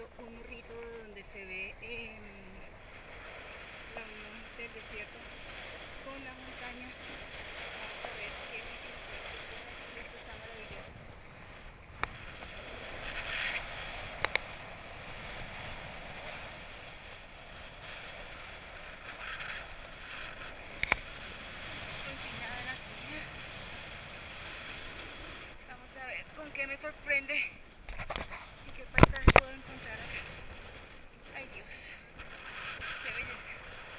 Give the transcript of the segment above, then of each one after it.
viendo un morrito donde se ve la unión del desierto con la montaña. Vamos a ver qué vídeo encuentro. Esto está maravilloso. Empinada la subida. Vamos a ver con qué me sorprende y qué paisaje puedo encontrar acá. Ay Dios, qué belleza.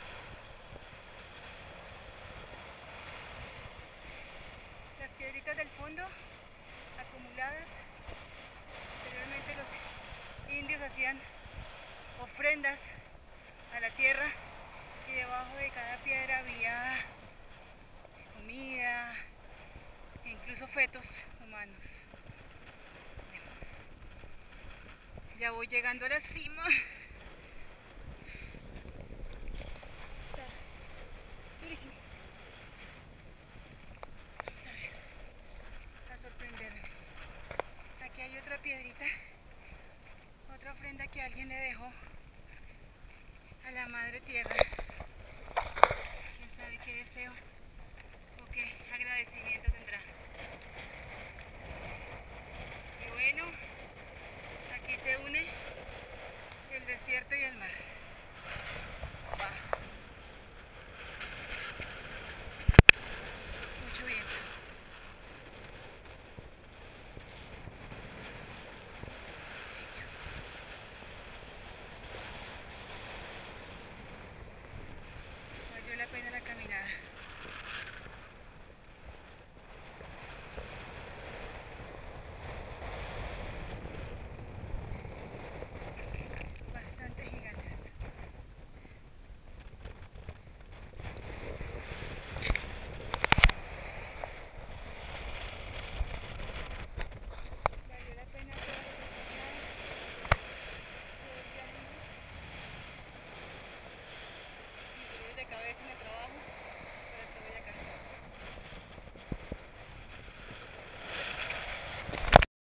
Las piedritas del fondo acumuladas. Anteriormente los indios hacían ofrendas a la tierra y debajo de cada piedra había comida e incluso fetos humanos. Ya voy llegando a la cima. Está durísimo. Vamos a ver, a sorprenderme. Aquí hay otra piedrita, otra ofrenda que alguien le dejó a la madre tierra. Quién sabe qué deseo o qué agradecimiento tendrá. Y bueno, aquí se une el desierto y el mar. Wow. Mucho viento. Valió la pena la caminada. Bastante gigante esto. Valió la pena toda la escuchada, todo el viaje, mis dolores de cabeza en el trabajo.